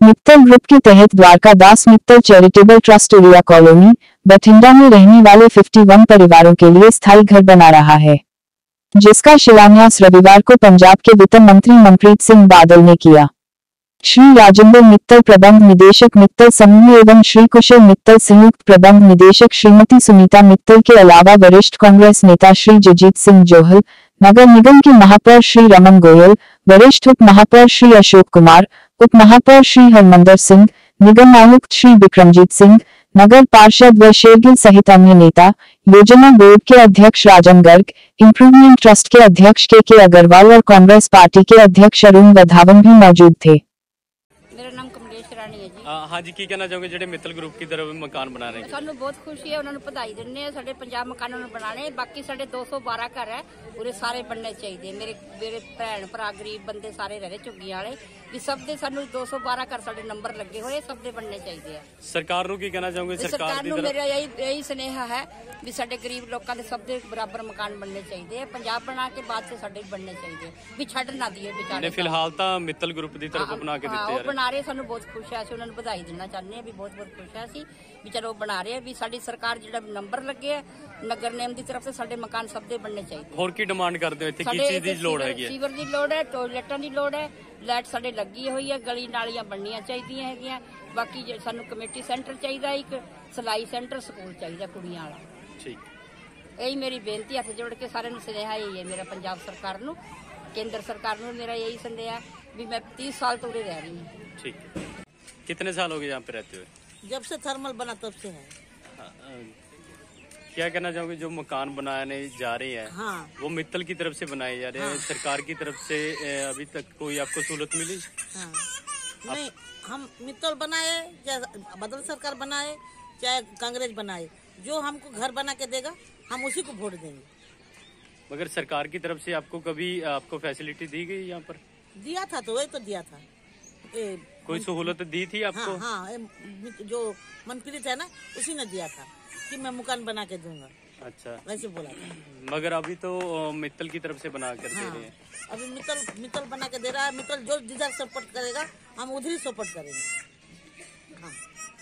Mittal group के तहत Dwarka Das Mittal charitable trust उरिया कॉलोनी बठिंडा में रहने वाले 51 परिवारों के लिए स्थायी घर बना रहा है, जिसका शिलान्यास रविवार को पंजाब के वित्त मंत्री मनप्रीत सिंह बादल ने किया। श्री राजेंद्र मित्तल प्रबंध निदेशक मित्तल समूह एवं श्री कुशल मित्तल संयुक्त प्रबंध निदेशक श्रीमती सुनीता मित्तल के अलावा वरिष्ठ कांग्रेस नेता श्री जगजीत सिंह जोहल, नगर निगम के महापौर श्री रमन गोयल, वरिष्ठ उप महापौर श्री अशोक कुमार, उप महापौर श्री हरमंदर सिंह, निगम आयुक्त श्री विक्रमजीत सिंह, नगर पार्षद व शेरगिल सहित अन्य नेता, योजना बोर्ड के अध्यक्ष राजन गर्ग, इम्प्रूवमेंट ट्रस्ट के अध्यक्ष के अग्रवाल और कांग्रेस पार्टी के अध्यक्ष अरुण वधावन भी मौजूद थे। मेरा नाम कमलेश रानी है जी। हाँ जी, की कहना चाहोगे ਜਿਹੜੇ ਮਿੱਤਲ ਗਰੁੱਪ की तरफ मकान बना रहे हैं? ਸਾਨੂੰ ਬਹੁਤ ਖੁਸ਼ੀ ਹੈ, ਉਹਨਾਂ ਨੂੰ ਵਧਾਈ ਦਿੰਦੇ ਆ। ਸਾਡੇ 50 ਮਕਾਨਾਂ ਨੂੰ ਬਣਾਣੇ, ਬਾਕੀ ਸਾਡੇ 212 ਘਰ ਹੈ, ਪੂਰੇ ਸਾਰੇ ਬਣਨੇ ਚਾਹੀਦੇ। ਮੇਰੇ ਭੈਣ ਭਰਾ ਗਰੀਬ ਬੰਦੇ ਸਾਰੇ ਰਹੇ ਝੁੱਗੀਆਂ ਵਾਲੇ ਵੀ ਸਭ ਦੇ ਸਾਨੂੰ 212 ਘਰ ਸਾਡੇ ਨੰਬਰ ਲੱਗੇ ਹੋਏ, ਸਭ ਦੇ ਬਣਨੇ ਚਾਹੀਦੇ ਆ। ਸਰਕਾਰ ਨੂੰ ਕੀ ਕਹਿਣਾ ਚਾਹੋਗੇ? ਸਰਕਾਰ ਨੂੰ ਮੇਰਾ ਇਹੀ ਸੁਨੇਹਾ ਹੈ ਵੀ ਸਾਡੇ ਗਰੀਬ ਲੋਕਾਂ ਦੇ ਸਭ ਦੇ ਬਰਾਬਰ ਮਕਾਨ ਬਣਨੇ ਚਾਹੀਦੇ ਆ। ਪੰਜਾਬ ਬਣਾ ਕੇ ਬਾਅਦ ਚ ਸਾਡੇ ਬਣਨੇ ਚਾਹੀਦੇ ਵੀ ਛੱਡ ਨਾ ਦਈਏ ਵਿਚਾਰੇ। ਫਿਲਹਾਲ ਤਾਂ ਮਿੱਤਲ ਗਰੁੱਪ ਦੀ ਤਰਫ ਬਣਾ ਕੇ ਦਿੱਤੇ ਉਹ ਬਣਾ ਰਹੇ, ਸਾਨੂੰ ਬਹੁਤ ਖੁਸ਼ ਹੈ। ਅਸੀਂ ਉਹਨਾਂ ਨੂੰ ਵਧਾਈ ਦੇਣਾ ਚਾਹੁੰਦੇ ਹਾਂ ਵੀ ਬਹੁਤ ਖੁਸ਼ ਹੈ ਅਸੀਂ ਵੀ ਚਲੋ ਬਣਾ ਰਹੇ ਵੀ ਸਾਡੀ ਸਰਕਾਰ ਜਿਹੜਾ ਨੰਬਰ ਲੱਗੇ ਆ ਨਗਰ ਨਿਗਮ ਦੀ ਤਰਫ ਤੋਂ ਸਾਡੇ ਮਕਾਨ ਸਭ ਦੇ ਬਣਨੇ ਚਾਹੀਦੇ। ਹੋਰ ਕੀ ਡਿਮਾਂਡ ਕਰਦੇ ਹੋ? ਇੱਥੇ ਕੀ ਚੀਜ਼ ਦੀ ਲੋੜ ਹੈਗੀ ਹੈ? ਸੀਵਰ ਦੀ ਲੋੜ ਹੈ, ਟਾਇਲਟਾਂ ਦੀ ਲੋੜ ਹੈ, ਲਾਈਟ ਸਾਡੇ ਲੱਗੀ ਹੋਈ ਹੈ, ਗਲੀ ਨਾਲੀਆਂ ਬਣਨੀਆਂ ਚਾਹੀਦੀਆਂ ਹੈਗੀਆਂ। ਬਾਕੀ ਸਾਨੂੰ ਕਮੇਟੀ ਸੈਂਟਰ ਚਾਹੀਦਾ, ਇੱਕ ਸਿਲਾਈ ਸੈਂਟਰ, ਸਕੂਲ ਚਾਹੀਦਾ ਕੁੜੀਆਂ ਵਾਲਾ। ਠੀਕ, ਇਹੀ ਮੇਰੀ ਬੇਨਤੀ ਹੱਥ ਜੋੜ ਕੇ ਸਾਰਿਆਂ ਨੂੰ ਸੁਨੇਹਾ ਇਹੀ ਹੈ ਮੇਰਾ ਪੰਜਾਬ ਸਰਕਾਰ ਨੂੰ, ਕੇਂਦਰ ਸਰਕਾਰ ਨੂੰ ਮੇਰਾ यही संदेह भी मैं 30 साल तो रह रही हूँ। ठीक, कितने साल हो गए यहाँ पे रहते हुए? जब से थर्मल बना तब से है। क्या कहना चाहोगे जो मकान बनाने जा रहे हैं? हाँ। वो मित्तल की तरफ से बनाए जा रहे हैं। हाँ। सरकार की तरफ से अभी तक कोई आपको सहूलत मिली? हाँ। नहीं, हम मित्तल बनाए चाहे बदल सरकार बनाए चाहे कांग्रेस बनाए, जो हमको घर बना के देगा हम उसी को वोट देंगे। मगर सरकार की तरफ से आपको कभी आपको फैसिलिटी दी गई यहाँ पर? दिया था तो वही तो दिया था। कोई सहूलत दी थी आपको? हाँ, हाँ, जो मनप्रीत है ना उसी ने दिया था कि मैं मकान बना के दूंगा। अच्छा, वैसे बोला था। मगर अभी तो मित्तल की तरफ से बना कर दे रहे हैं। अभी मित्तल बना के दे रहा है। मित्तल जो जिधर सपोर्ट करेगा हम उधर ही सपोर्ट करेंगे। हाँ।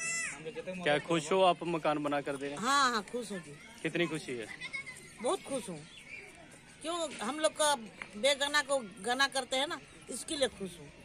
क्या खुश हो आप मकान बना कर दे रहे हैं? हाँ हाँ, खुश हूँ जी। कितनी खुशी है? बहुत खुश हूँ। क्यों हम लोग का बेगाना को गाना करते हैं ना, इसके लिए खुश हूँ।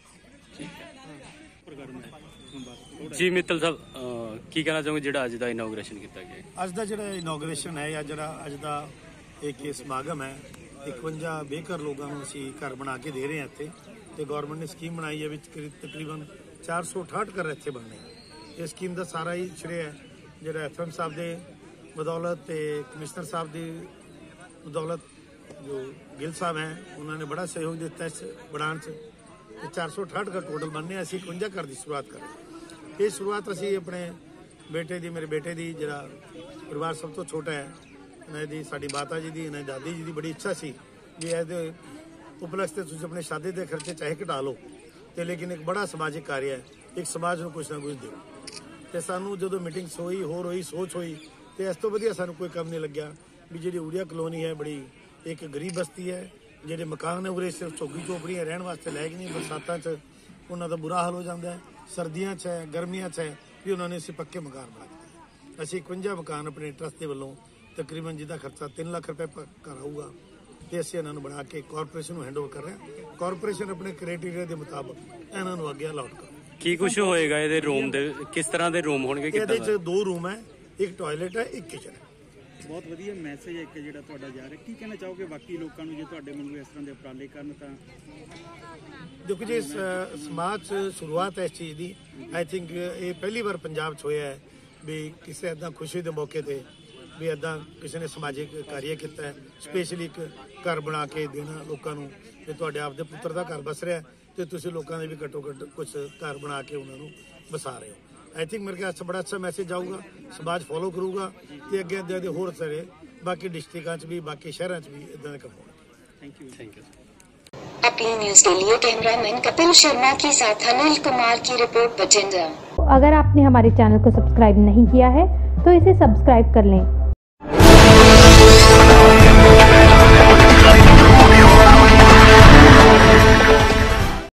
जी मित्तल साहब, की कहना चाहोगे ਜਿਹੜਾ ਅੱਜ ਦਾ ਇਨੋਗ੍ਰੇਸ਼ਨ ਕੀਤਾ ਗਿਆ? ਅੱਜ ਦਾ ਜਿਹੜਾ ਇਨੋਗ੍ਰੇਸ਼ਨ ਹੈ ਜਾਂ ਜਿਹੜਾ ਅੱਜ ਦਾ ਇੱਕ ਸਮਾਗਮ ਹੈ, 51 ਬੇਘਰ ਲੋਕਾਂ ਨੂੰ ਅਸੀਂ ਘਰ ਬਣਾ ਕੇ ਦੇ ਰਹੇ ਹਾਂ ਇੱਥੇ, ਤੇ ਗਵਰਨਮੈਂਟ ਨੇ ਸਕੀਮ ਬਣਾਈ ਹੈ ਵਿੱਚ ਤਕਰੀਬਨ 468 ਘਰ ਇੱਥੇ ਬਣਨੇ। ਇਹ ਸਕੀਮ ਦਾ ਸਾਰਾ ਹੀ ਸ਼੍ਰੇਅ ਹੈ ਜਿਹੜਾ ਐਫਐਮ ਸਾਹਿਬ ਦੇ ਬਦੌਲਤ ਤੇ ਕਮਿਸ਼ਨਰ ਸਾਹਿਬ ਦੀ ਬਦੌਲਤ, जो गिल साहब हैं उन्होंने बड़ा सहयोग दिता इस बनाने से। 468 का टोटल बनने, असी 51 घर की शुरुआत करें। ये शुरुआत असी अपने बेटे की, मेरे बेटे की जरा परिवार सब तो छोटा है, इन्हों की साड़ी माता जी की, इन्होंने दादी जी की बड़ी इच्छा सी भी ये उपलक्ष्य तुम अपने शादी के खर्चे चाहे घटा लो, तो लेकिन एक बड़ा समाजिक कार्य है, एक समाज को कुछ ना कुछ दो। तो सानू जो मीटिंग्स हुई, होर हुई, सोच हुई, तो इस तो वधिया सानू कोई कम नहीं लग्या भी जी उड़िया कलोनी है, बड़ी एक गरीब बस्ती है, जेडे मकान है उरे सिर्फ झोगी झोपड़ियां रहने वास्ते लायक नहीं। बरसातां च उन्हां दा बुरा हाल हो जाता है, सर्दियां च है, गर्मियां च है भी उन्होंने असीं पक्के मकान बना दिते। असीं 51 मकान अपने ट्रस्ट के वलों तकरीबन जिहदा खर्चा 3 लाख रुपए घर आऊगा, तो असीं इन्हां नूं बना के कॉरपोरेशन नूं हैंड ओवर कर रहे हैं। कॉरपोरेशन अपने क्राइटेरिया के मुताबिक इन्हां नूं अगे अलॉट कर। की कुछ होएगा इहदे रूम दे, किस तरह के रूम होणगे? इहदे च 2 रूम है, एक टॉयलेट है, एक किचन है। बहुत वधिया मैसेज है कि ਜਿਹੜਾ ਤੁਹਾਡਾ ਜਾ ਰਿਹਾ। ਕੀ ਕਹਿਣਾ ਚਾਹੋਗੇ ਬਾਕੀ ਲੋਕਾਂ ਨੂੰ ਜੇ ਤੁਹਾਡੇ ਵਾਂਗੂ ਇਸ ਤਰ੍ਹਾਂ ਦੇ ਉਪਰਾਲੇ ਕਰਨ ਤਾਂ? देखो जी, समाज शुरुआत है इस चीज़ की। आई थिंक ये पहली बार पंजाब च होया है भी किसी इदा खुशी के मौके पर भी इदा किसी ने समाजिक कार्य किया है, स्पेशली एक घर बना के देना लोगों को कि तुहाडे आपदे पुत्र का घर बस रहा तो तुसीं लोगों ने भी घट्टो घट्ट कुछ घर बना के उन्होंने बसा रहे हो। आई थिंक मेरे ख्याल से बड़ा अच्छा मैसेज आऊगा, समाज फॉलो करूगा तो अगे अगे होर सारे बाकी डिस्ट्रिक्टां च भी बाकी शहरों च भी इदां दे काम होणगे। Thank you. अपनी न्यूज के लिए कैमरामैन कपिल शर्मा के साथ अनिल कुमार की रिपोर्ट बठिंडा। अगर आपने हमारे चैनल को सब्सक्राइब नहीं किया है तो इसे सब्सक्राइब कर लें